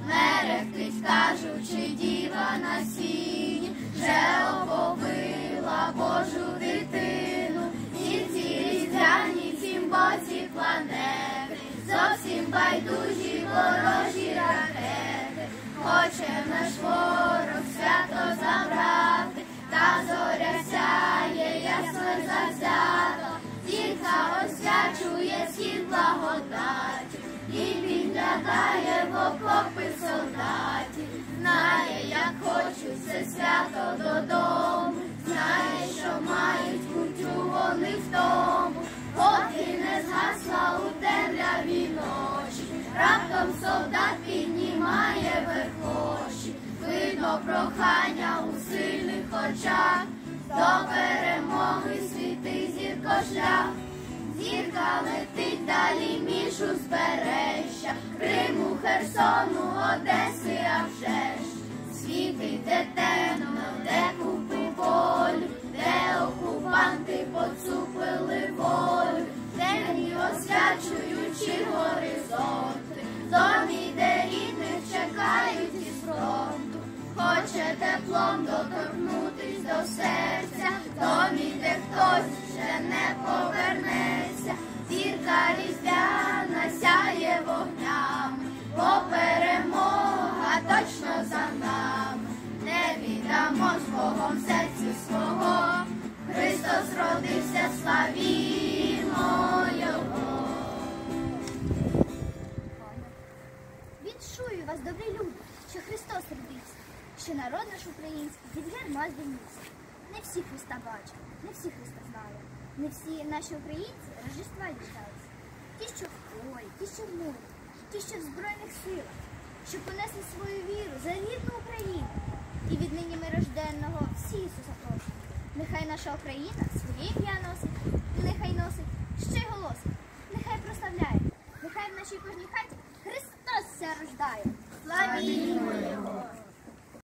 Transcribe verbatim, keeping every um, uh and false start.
мерехтить, кажучи, діва на сіні, вже оповила Божу дитину. І ці різдвяні цім боці планети, зовсім байдужі ворожі ракети. Хоче наш ворог свято забрати, та зоря сяє ясно завзято. Зірка освячує схід благодаті, і підглядає в окопи солдатів. Знає, як хочуть це свято додому, знає, що мають кутю вони в тому. Поки не згасла у темряві ночі, раптом солдат піднімає верхоші. Видно прохання у сильних очах, до перемоги світить зірко шлях. Зірка летить далі між узбережжя, Криму, Херсону, Одеси, а вже ж. Світить де темно, де купи болю, де окупанти поцупили волю, темні освячуючи горизонти, в домі, де рідних чекають із фронту. Хоче теплом доторкнутись до серця, в домі, де хтось вже не повернеться. Зірка різдвяна сяє вогнями, бо перемога точно за нами. Не віддамо з Богом серці свого, Христос родився, славімо Його. Віншую вас, добрі люди, що Христос родився, що народ наш український від герма звільнився. Не всі Христа бачили, не всі Христа знали, не всі наші українці Рождества діждалися. Ті, що в полі, ті, що в морі, ті, що в Збройних силах, що понесли свою віру за рідну Україну. І віднині ми рожденного всі Ісуса просимо. Нехай наша Україна своє ім'я носить, і нехай носить ще й голосить, нехай прославляє, нехай в нашій кожній хаті Христос ся рождає. Славімо Його!